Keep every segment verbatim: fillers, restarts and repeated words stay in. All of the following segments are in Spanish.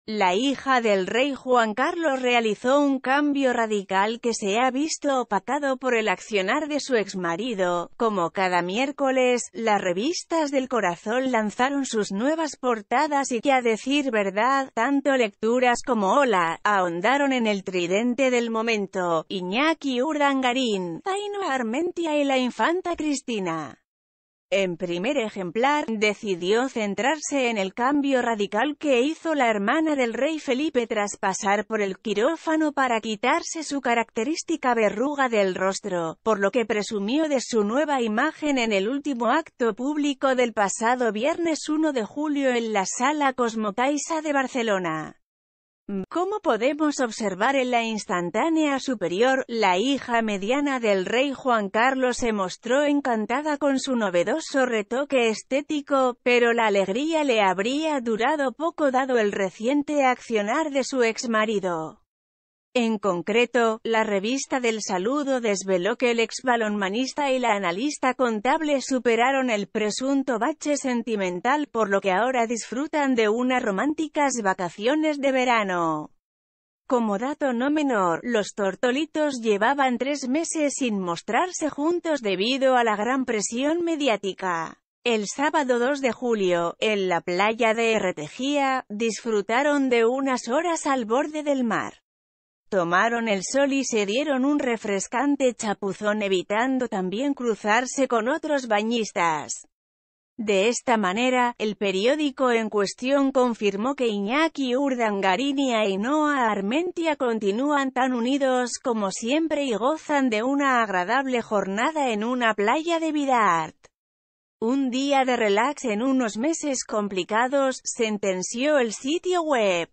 La hija del rey Juan Carlos realizó un cambio radical que se ha visto opacado por el accionar de su exmarido. Como cada miércoles, las revistas del corazón lanzaron sus nuevas portadas y que, a decir verdad, tanto Lecturas como Hola ahondaron en el tridente del momento: Iñaki Urdangarín, Ainhoa Armentia y la infanta Cristina. En primer ejemplar, decidió centrarse en el cambio radical que hizo la hermana del rey Felipe tras pasar por el quirófano para quitarse su característica verruga del rostro, por lo que presumió de su nueva imagen en el último acto público del pasado viernes uno de julio en la Sala Cosmocaixa de Barcelona. Como podemos observar en la instantánea superior, la hija mediana del rey Juan Carlos se mostró encantada con su novedoso retoque estético, pero la alegría le habría durado poco dado el reciente accionar de su exmarido. En concreto, la revista del Saludo desveló que el exbalonmanista y la analista contable superaron el presunto bache sentimental, por lo que ahora disfrutan de unas románticas vacaciones de verano. Como dato no menor, los tortolitos llevaban tres meses sin mostrarse juntos debido a la gran presión mediática. El sábado dos de julio, en la playa de Erretejía, disfrutaron de unas horas al borde del mar. Tomaron el sol y se dieron un refrescante chapuzón, evitando también cruzarse con otros bañistas. De esta manera, el periódico en cuestión confirmó que Iñaki Urdangarín y Ainhoa Armentia continúan tan unidos como siempre y gozan de una agradable jornada en una playa de Bidart. Un día de relax en unos meses complicados, sentenció el sitio web.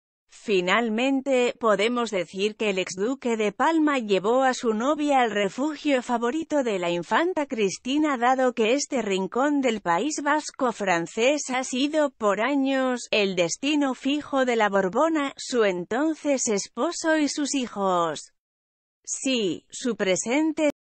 Finalmente, podemos decir que el exduque de Palma llevó a su novia al refugio favorito de la infanta Cristina, dado que este rincón del País Vasco francés ha sido, por años, el destino fijo de la Borbona, su entonces esposo y sus hijos. Sí, su presente